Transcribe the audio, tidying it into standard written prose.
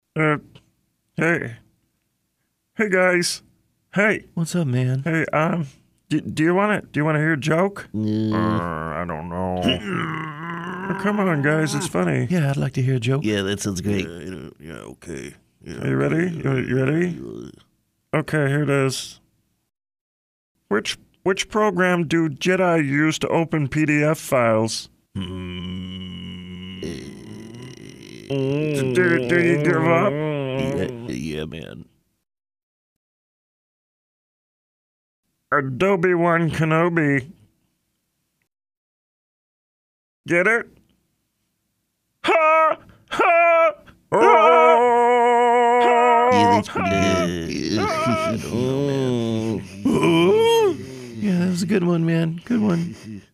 Uh, hey. Hey, guys. Hey. What's up, man? Hey, do you want to hear a joke? Yeah, I don't know. Oh, come on, guys. It's funny. Yeah, I'd like to hear a joke. that sounds great. Okay. Are you ready? You ready? Okay, here it is. Which program do Jedi use to open PDF files? Do you give up? Yeah, man. Adobe One Kenobi. Get it? Ha! Ha! Yeah, that's Ha! pretty good. Yeah, that was a good one, man. Good one.